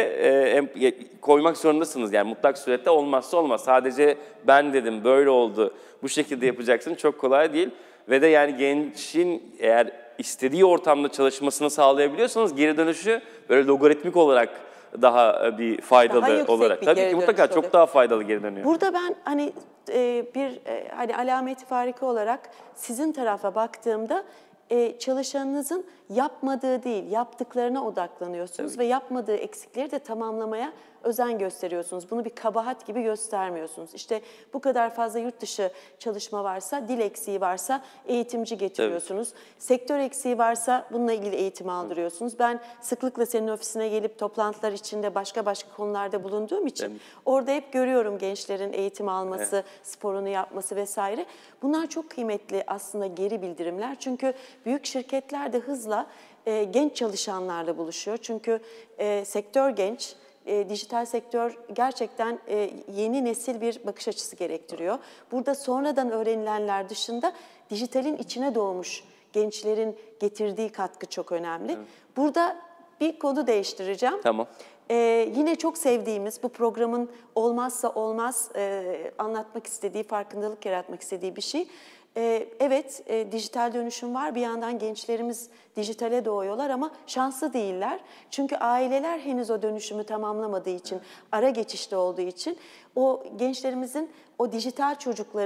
e, koymak zorundasınız. Yani mutlak surette olmazsa olmaz. Sadece ben dedim, böyle oldu, bu şekilde yapacaksın çok kolay değil. Ve de yani gençin eğer istediği ortamda çalışmasını sağlayabiliyorsanız geri dönüşü böyle logaritmik olarak daha bir faydalı daha olarak. Bir Tabii ki mutlaka çok oluyor. Daha faydalı geri dönüyor. Burada ben hani e, bir e, hani alameti farika olarak sizin tarafa baktığımda e, çalışanınızın yapmadığı değil, yaptıklarına odaklanıyorsunuz Tabii. ve yapmadığı eksikleri de tamamlamaya özen gösteriyorsunuz. Bunu bir kabahat gibi göstermiyorsunuz. İşte bu kadar fazla yurt dışı çalışma varsa, dil eksiği varsa eğitimci getiriyorsunuz. Tabii. Sektör eksiği varsa bununla ilgili eğitim aldırıyorsunuz. Ben sıklıkla senin ofisine gelip toplantılar içinde başka başka konularda bulunduğum için Tabii. orada hep görüyorum gençlerin eğitim alması, evet. sporunu yapması vesaire. Bunlar çok kıymetli aslında geri bildirimler. Çünkü büyük şirketler de hızla e, genç çalışanlarla buluşuyor. Çünkü e, sektör genç. E, dijital sektör gerçekten e, yeni nesil bir bakış açısı gerektiriyor. Burada sonradan öğrenilenler dışında dijitalin içine doğmuş gençlerin getirdiği katkı çok önemli. Evet. Burada bir konu değiştireceğim. Tamam. E, yine çok sevdiğimiz, bu programın olmazsa olmaz e, anlatmak istediği, farkındalık yaratmak istediği bir şey. Ee, evet, e, dijital dönüşüm var. Bir yandan gençlerimiz dijitale doğuyorlar ama şanslı değiller. Çünkü aileler henüz o dönüşümü tamamlamadığı için, ara geçişte olduğu için o gençlerimizin, o dijital çocukların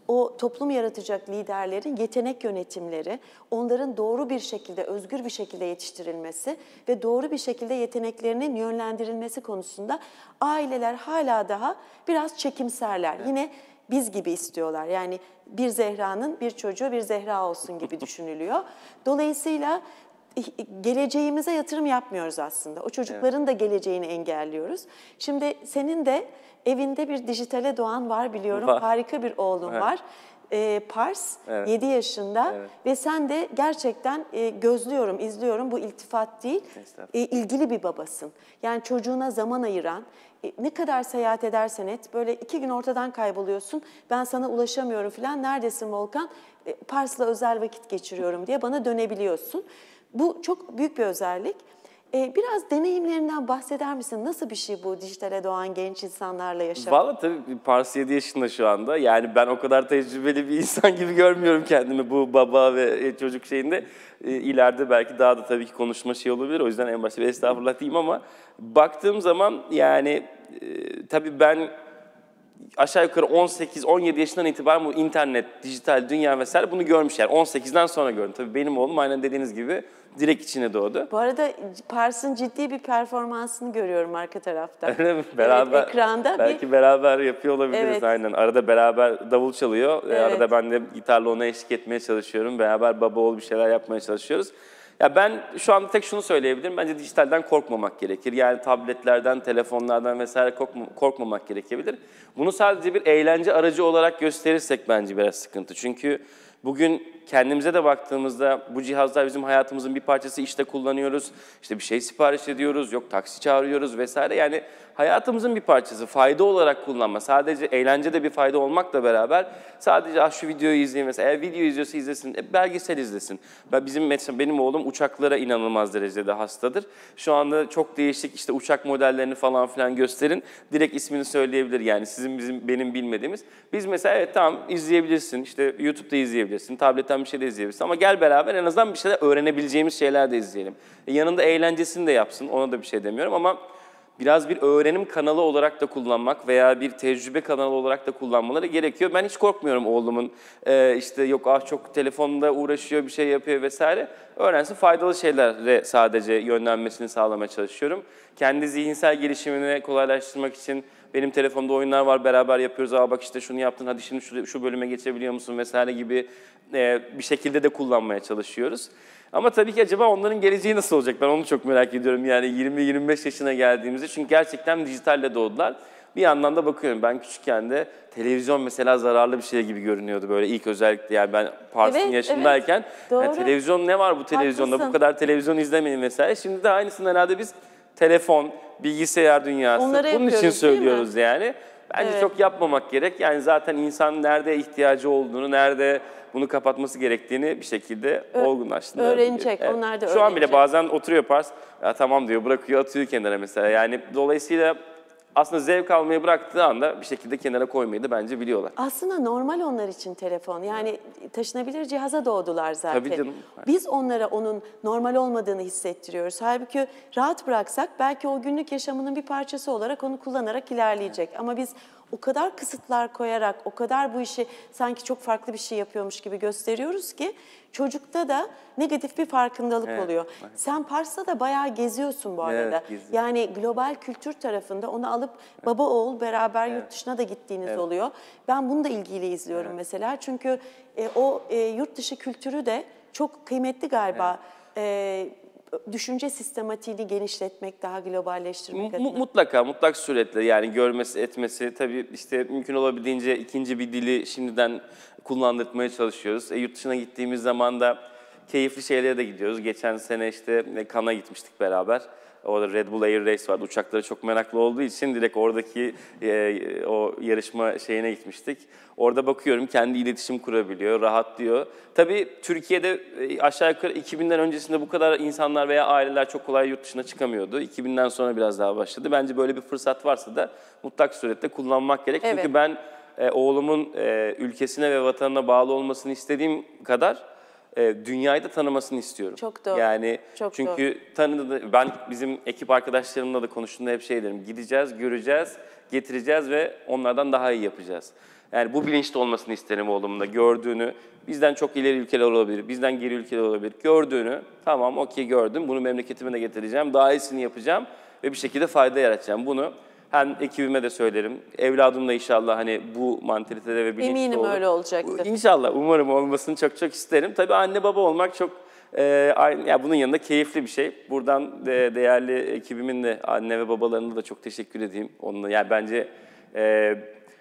o toplum yaratacak liderlerin yetenek yönetimleri, onların doğru bir şekilde, özgür bir şekilde yetiştirilmesi ve doğru bir şekilde yeteneklerinin yönlendirilmesi konusunda aileler hala daha biraz çekimserler. Evet. Yine biz gibi istiyorlar. Yani bir Zehra'nın bir çocuğu bir Zehra olsun gibi düşünülüyor. Dolayısıyla geleceğimize yatırım yapmıyoruz aslında. O çocukların evet. da geleceğini engelliyoruz. Şimdi senin de evinde bir dijitale doğan var biliyorum. Var. Harika bir oğlun evet. var. Ee, Pars, evet. yedi yaşında evet. ve sen de gerçekten e, gözlüyorum, izliyorum. Bu iltifat değil, e, ilgili bir babasın. Yani çocuğuna zaman ayıran, e, ne kadar seyahat edersen et, böyle iki gün ortadan kayboluyorsun. Ben sana ulaşamıyorum falan. Neredesin Volkan? E, Pars'la özel vakit geçiriyorum diye bana dönebiliyorsun. Bu çok büyük bir özellik. Ee, biraz deneyimlerinden bahseder misin? Nasıl bir şey bu dijitale doğan genç insanlarla yaşamak? Vallahi tabii Pars yedi yaşında şu anda. Yani ben o kadar tecrübeli bir insan gibi görmüyorum kendimi bu baba ve çocuk şeyinde. Ee, ileride belki daha da tabii ki konuşma şey olabilir. O yüzden en başta bir estağfurullah diyeyim ama baktığım zaman yani e, tabii ben aşağı yukarı on sekiz on yedi yaşından itibaren bu internet, dijital dünya vesaire bunu görmüş. Yani on sekizden sonra gördüm. Tabii benim oğlum aynen dediğiniz gibi direkt içine doğdu. Bu arada Pars'ın ciddi bir performansını görüyorum arka tarafta. Öyle mi? Beraber, evet, ekranda. Belki bir... beraber yapıyor olabiliriz evet. aynen. Arada beraber davul çalıyor. Evet. Arada ben de gitarla ona eşlik etmeye çalışıyorum. Beraber baba oğul bir şeyler yapmaya çalışıyoruz. Ya ben şu anda tek şunu söyleyebilirim. Bence dijitalden korkmamak gerekir. Yani tabletlerden, telefonlardan vesaire korkmamak gerekebilir. Bunu sadece bir eğlence aracı olarak gösterirsek bence biraz sıkıntı. Çünkü bugün kendimize de baktığımızda bu cihazlar bizim hayatımızın bir parçası, işte kullanıyoruz. İşte bir şey sipariş ediyoruz, yok taksi çağırıyoruz vesaire. Yani hayatımızın bir parçası. Fayda olarak kullanma. Sadece eğlence de bir fayda olmakla beraber sadece ah şu videoyu izleyeyim mesela. Eğer video izliyorsa izlesin, e, belgesel izlesin. Ben bizim mesela benim oğlum uçaklara inanılmaz derecede hastadır. Şu anda çok değişik işte uçak modellerini falan filan gösterin. Direkt ismini söyleyebilir yani sizin bizim benim bilmediğimiz. Biz mesela evet tamam izleyebilirsin. İşte YouTube'da izleyebilirsin. Tabletten bir şey de izleyebilirsin ama gel beraber en azından bir şeyler öğrenebileceğimiz şeyler de izleyelim. E, yanında eğlencesini de yapsın. Ona da bir şey demiyorum ama biraz bir öğrenim kanalı olarak da kullanmak veya bir tecrübe kanalı olarak da kullanmaları gerekiyor. Ben hiç korkmuyorum oğlumun e, işte yok ah çok telefonda uğraşıyor bir şey yapıyor vesaire. Öğrensin, faydalı şeylere sadece yönlenmesini sağlamaya çalışıyorum. Kendi zihinsel gelişimini kolaylaştırmak için benim telefonda oyunlar var, beraber yapıyoruz. Aa bak işte şunu yaptın, hadi şimdi şu, şu bölüme geçebiliyor musun vesaire gibi e, bir şekilde de kullanmaya çalışıyoruz. Ama tabii ki acaba onların geleceği nasıl olacak? Ben onu çok merak ediyorum yani yirmi yirmi beş yaşına geldiğimizde. Çünkü gerçekten dijitalle doğdular. Bir yandan da bakıyorum ben küçükken de televizyon mesela zararlı bir şey gibi görünüyordu böyle ilk özellikle yani ben Pars'ın evet, yaşındayken. Evet, yani televizyon ne var bu televizyonda? Haklısın. Bu kadar televizyon izlemeyin vesaire. Şimdi de aynısını herhalde biz telefon, bilgisayar dünyası onları bunun için söylüyoruz yani. Bence evet. çok yapmamak gerek. Yani zaten insan nerede ihtiyacı olduğunu, nerede bunu kapatması gerektiğini bir şekilde Ö olgunlaştığında öğrenecek. Evet. Onlar da Şu öğrenecek. an bile bazen oturuyor Pars, ya tamam diyor, bırakıyor, atıyor kenara mesela. Yani dolayısıyla aslında zevk almayı bıraktığı anda bir şekilde kenara koymayı da bence biliyorlar. Aslında normal onlar için telefon. Yani taşınabilir cihaza doğdular zaten. Tabii canım. Biz onlara onun normal olmadığını hissettiriyoruz. Halbuki rahat bıraksak belki o günlük yaşamının bir parçası olarak onu kullanarak ilerleyecek. Evet. Ama biz o kadar kısıtlar koyarak, o kadar bu işi sanki çok farklı bir şey yapıyormuş gibi gösteriyoruz ki çocukta da negatif bir farkındalık evet, oluyor. Evet. Sen Pars'ta da bayağı geziyorsun bu arada. Evet, yani global kültür tarafında onu alıp evet. baba oğul beraber evet. yurt dışına da gittiğiniz evet. oluyor. Ben bunu da ilgiyle izliyorum evet. mesela. Çünkü e, o e, yurt dışı kültürü de çok kıymetli galiba. Evet. E, düşünce sistematiğini genişletmek, daha globalleştirmek adına. Mutlaka, mutlak suretle yani görmesi, etmesi. Tabii işte mümkün olabildiğince ikinci bir dili şimdiden kullandırmaya çalışıyoruz. E, yurt dışına gittiğimiz zaman da keyifli şeylere de gidiyoruz. Geçen sene işte Cannes'a gitmiştik beraber. Orada Red Bull Air Race vardı. Uçaklara çok meraklı olduğu için direkt oradaki e, o yarışma şeyine gitmiştik. Orada bakıyorum kendi iletişim kurabiliyor, rahatlıyor. Tabii Türkiye'de e, aşağı yukarı iki binden öncesinde bu kadar insanlar veya aileler çok kolay yurt dışına çıkamıyordu. iki binden sonra biraz daha başladı. Bence böyle bir fırsat varsa da mutlak surette kullanmak gerek. Evet. Çünkü ben e, oğlumun e, ülkesine ve vatanına bağlı olmasını istediğim kadar E, dünyayı da tanımasını istiyorum. Çok doğru. Yani Çok çünkü doğru. tanıdı, ben bizim ekip arkadaşlarımla da konuştuğumda hep şey derim. Gideceğiz, göreceğiz, getireceğiz ve onlardan daha iyi yapacağız. Yani bu bilinçli olmasını isterim oğlumun da. Gördüğünü, bizden çok ileri ülkeler olabilir, bizden geri ülkeler olabilir. Gördüğünü, tamam okey gördüm, bunu memleketime de getireceğim, daha iyisini yapacağım ve bir şekilde fayda yaratacağım. Bunu hem ekibime de söylerim, evladım da inşallah hani bu mantalitede ve bilinçli Eminim olur. öyle olacaktır. İnşallah, umarım olmasını çok çok isterim. Tabii anne baba olmak çok, e, aynı, ya bunun yanında keyifli bir şey. Buradan de, değerli ekibimin de anne ve babalarına da çok teşekkür edeyim. Onunla, yani bence e,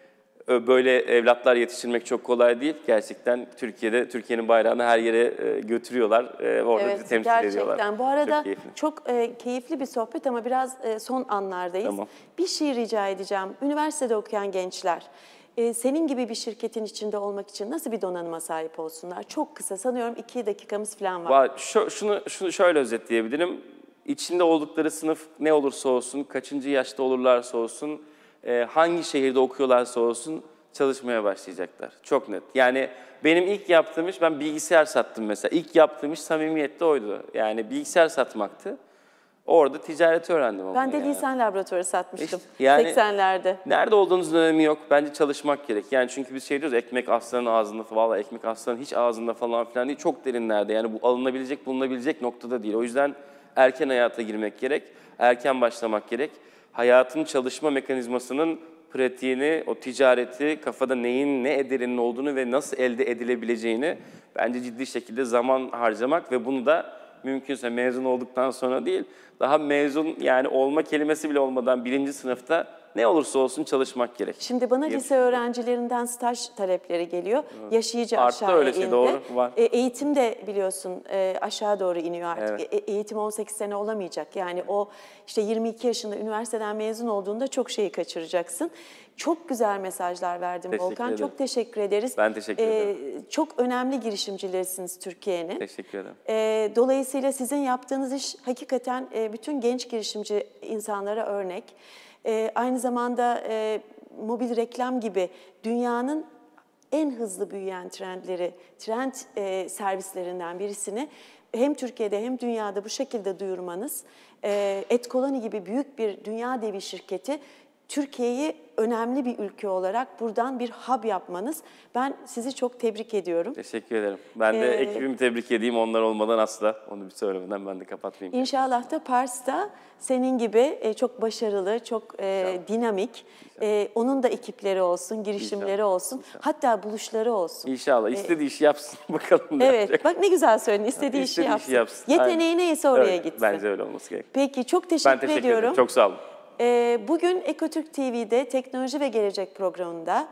böyle evlatlar yetiştirmek çok kolay değil. Gerçekten Türkiye'de Türkiye'nin bayrağını her yere e, götürüyorlar. E, orada Evet, bizi temsil gerçekten. ediyorlar. Gerçekten. Bu arada çok keyifli, çok e, keyifli bir sohbet ama biraz e, son anlardayız. Tamam. Bir şey rica edeceğim. Üniversitede okuyan gençler, e, senin gibi bir şirketin içinde olmak için nasıl bir donanıma sahip olsunlar? Çok kısa, sanıyorum iki dakikamız falan var. var. Şu, şunu, şunu şöyle özetleyebilirim. İçinde oldukları sınıf ne olursa olsun, kaçıncı yaşta olurlarsa olsun, e, hangi şehirde okuyorlarsa olsun çalışmaya başlayacaklar. Çok net. Yani benim ilk yaptığım iş, ben bilgisayar sattım mesela. İlk yaptığım iş samimiyetle oydu. Yani bilgisayar satmaktı. Orada ticareti öğrendim. Ben de yani. lisan laboratuvarı satmıştım İşte yani seksenlerde. Nerede olduğunuzun önemi yok. Bence çalışmak gerek. Yani çünkü biz şey diyoruz, ekmek aslanın ağzında falan. Vallahi ekmek aslanın hiç ağzında falan filan değil. Çok derinlerde. Yani bu alınabilecek, bulunabilecek noktada değil. O yüzden erken hayata girmek gerek. Erken başlamak gerek. Hayatın çalışma mekanizmasının pratiğini, o ticareti, kafada neyin ne ederinin olduğunu ve nasıl elde edilebileceğini bence ciddi şekilde zaman harcamak ve bunu da mümkünse mezun olduktan sonra değil, daha mezun yani olma kelimesi bile olmadan birinci sınıfta ne olursa olsun çalışmak gerek. Şimdi bana lise öğrencilerinden staj talepleri geliyor. Evet. Yaş iyice Arttı aşağıya öyle şey, indi. doğru, var. E, eğitim de biliyorsun e, aşağı doğru iniyor artık. Evet. E, eğitim on sekiz sene olamayacak. Yani o işte yirmi iki yaşında üniversiteden mezun olduğunda çok şeyi kaçıracaksın. Çok güzel mesajlar verdin Teşekkür Volkan. ederim. Çok teşekkür ederiz. Ben teşekkür ederim. Çok önemli girişimcilersiniz Türkiye'nin. Teşekkür ederim. E, dolayısıyla sizin yaptığınız iş hakikaten e, bütün genç girişimci insanlara örnek. E, aynı zamanda e, mobil reklam gibi dünyanın en hızlı büyüyen trendleri, trend e, servislerinden birisini hem Türkiye'de hem dünyada bu şekilde duyurmanız, e, Etkoloni gibi büyük bir dünya devi şirketi Türkiye'yi önemli bir ülke olarak buradan bir hub yapmanız, ben sizi çok tebrik ediyorum. Teşekkür ederim. Ben de Ee, ekibimi tebrik edeyim, onlar olmadan asla. Onu bir söylemeden ben de kapatmayayım. İnşallah da Pars'ta senin gibi e, çok başarılı, çok e, dinamik, e, onun da ekipleri olsun, girişimleri İnşallah. olsun, İnşallah. hatta buluşları olsun. İnşallah. İstediği işi yapsın bakalım ne Evet, yapacak. bak ne güzel söyledin, istediği, İstediği işi yapsın. işi yapsın. Yeteneği Aynen. neyse oraya Öyle, gitsin. bence öyle olması gerek. Peki, çok teşekkür, Ben teşekkür ediyorum. ederim. Çok sağ olun. Ee, bugün Ekotürk T V'de Teknoloji ve Gelecek programında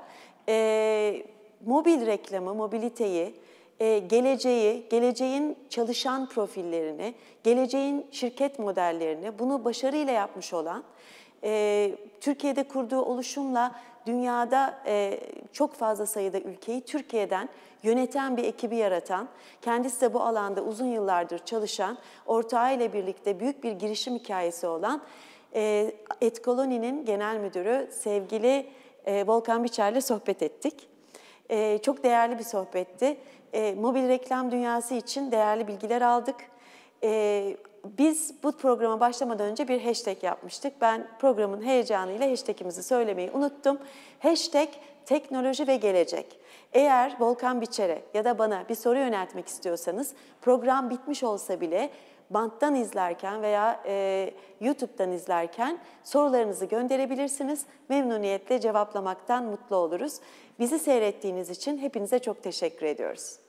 e, mobil reklamı, mobiliteyi, e, geleceği, geleceğin çalışan profillerini, geleceğin şirket modellerini, bunu başarıyla yapmış olan, e, Türkiye'de kurduğu oluşumla dünyada e, çok fazla sayıda ülkeyi Türkiye'den yöneten bir ekibi yaratan, kendisi de bu alanda uzun yıllardır çalışan, ortağıyla birlikte büyük bir girişim hikayesi olan E, Etkoloni'nin genel müdürü sevgili e, Volkan Biçer'le sohbet ettik. E, çok değerli bir sohbetti. E, mobil reklam dünyası için değerli bilgiler aldık. E, biz bu programa başlamadan önce bir hashtag yapmıştık. Ben programın heyecanıyla hashtagimizi söylemeyi unuttum. Hashtag teknoloji ve gelecek. Eğer Volkan Biçer'e ya da bana bir soru yöneltmek istiyorsanız, program bitmiş olsa bile banttan izlerken veya e, YouTube'dan izlerken sorularınızı gönderebilirsiniz. Memnuniyetle cevaplamaktan mutlu oluruz. Bizi seyrettiğiniz için hepinize çok teşekkür ediyoruz.